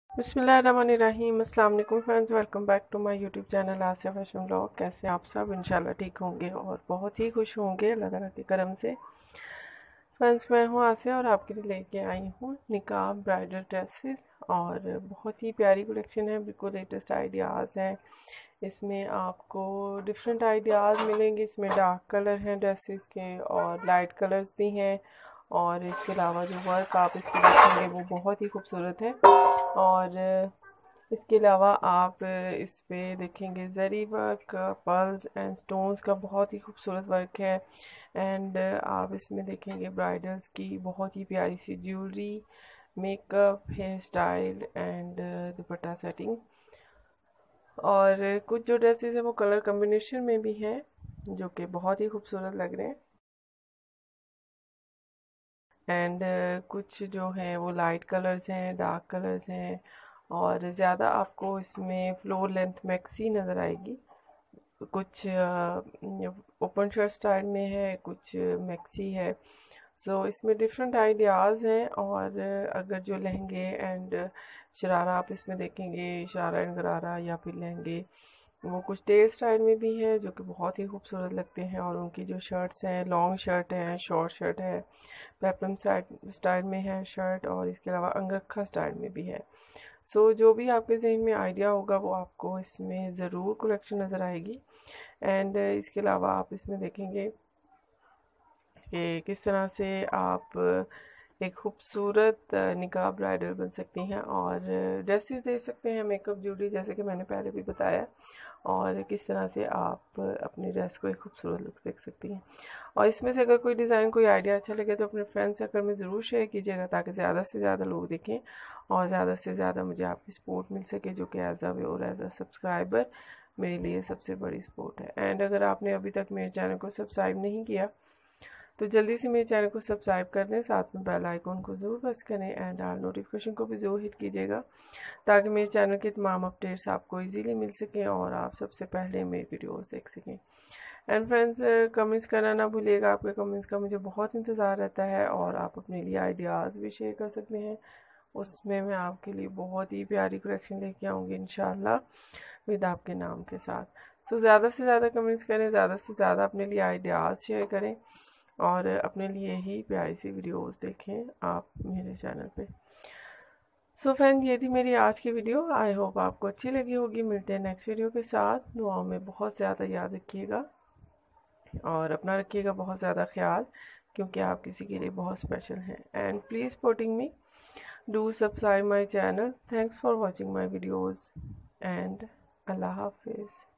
बिस्मिल्लाहिर्रहमानिर्रहीम। अस्सलाम वालेकुम friends, welcome back to my YouTube channel Asiya fashion blog. कैसे आप सब? इंशाल्लाह ठीक होंगे और बहुत ही खुश होंगे अल्लाह ताला के करम से। फ्रेंड्स, मैं हूँ आसिया और आपके लिए लेके आई हूँ निकाब ब्राइडल ड्रेसेस और बहुत ही प्यारी कलेक्शन है, बिल्कुल लेटेस्ट आइडियाज़ हैं। इसमें आपको डिफरेंट आइडियाज़ मिलेंगे। इसमें डार्क कलर हैं ड्रेसेस के और लाइट कलर्स भी हैं और इसके अलावा जो वर्क आप इसमें देखेंगे वो बहुत ही खूबसूरत है। और इसके अलावा आप इस पे देखेंगे zari work, pearls and stones का बहुत ही खूबसूरत वर्क है। एंड आप इसमें देखेंगे ब्राइडल्स की बहुत ही प्यारी सी jewellery, makeup, hair style and dupatta setting. और कुछ जो ड्रेसेस हैं वो कलर कॉम्बिनेशन में भी हैं जो कि बहुत ही खूबसूरत लग रहे हैं। एंड कुछ जो हैं वो लाइट कलर्स हैं, डार्क कलर्स हैं और ज़्यादा आपको इसमें फ्लोर लेंथ मैक्सी नज़र आएगी। कुछ ओपन शर्ट स्टाइल में है, कुछ मैक्सी है। सो इसमें डिफरेंट आइडियाज़ हैं। और अगर जो लहंगे एंड शरारा आप इसमें देखेंगे, शरारा एंड गरारा या फिर लहंगे, वो कुछ टेल स्टाइल में भी है जो कि बहुत ही खूबसूरत लगते हैं। और उनकी जो शर्ट्स हैं, लॉन्ग शर्ट है, शॉर्ट शर्ट है, पेपलम स्टाइल में है शर्ट और इसके अलावा अंगरखा स्टाइल में भी है। सो जो भी आपके जहन में आइडिया होगा वो आपको इसमें ज़रूर कलेक्शन नज़र आएगी। एंड इसके अलावा आप इसमें देखेंगे कि किस तरह से आप एक खूबसूरत निकाह ब्राइडल बन सकती हैं और ड्रेसेस दे सकते हैं, मेकअप, ज्वेलरी, जैसे कि मैंने पहले भी बताया। और किस तरह से आप अपनी ड्रेस को एक खूबसूरत लुक देख सकती हैं। और इसमें से अगर कोई डिज़ाइन, कोई आइडिया अच्छा लगे तो अपने फ्रेंड्स सर्कल में ज़रूर शेयर कीजिएगा ताकि ज़्यादा से ज़्यादा लोग देखें और ज़्यादा से ज़्यादा मुझे आपकी सपोर्ट मिल सके, जो कि as a viewer, as a subscriber मेरे लिए सबसे बड़ी सपोर्ट है। एंड अगर आपने अभी तक मेरे चैनल को सब्सक्राइब नहीं किया तो जल्दी से मेरे चैनल को सब्सक्राइब कर दें, साथ में बेल आइकन को ज़रूर प्रेस करें एंड ऑल नोटिफिकेशन को भी ज़रूर हिट कीजिएगा ताकि मेरे चैनल के तमाम अपडेट्स आपको इजीली मिल सकें और आप सबसे पहले मेरी वीडियोस देख सकें। एंड फ्रेंड्स, कमेंट्स करना ना भूलिएगा, आपके कमेंट्स का मुझे बहुत इंतज़ार रहता है। और आप अपने लिए आइडियाज़ भी शेयर कर सकते हैं, उसमें मैं आपके लिए बहुत ही प्यारी कलेक्शन लेके आऊँगी इंशाल्लाह विद आपके नाम के साथ। सो ज़्यादा से ज़्यादा कमेंट्स करें, ज़्यादा से ज़्यादा अपने लिए आइडियाज़ शेयर करें और अपने लिए ही प्यारी सी वीडियोस देखें आप मेरे चैनल पे। सो फ्रेंड, ये थी मेरी आज की वीडियो। आई होप आपको अच्छी लगी होगी। मिलते हैं नेक्स्ट वीडियो के साथ। दुआओं में बहुत ज़्यादा याद रखिएगा और अपना रखिएगा बहुत ज़्यादा ख्याल, क्योंकि आप किसी के लिए बहुत स्पेशल हैं। And please supporting me, do subscribe my channel. Thanks for watching my videos and अल्लाह हाफिज़।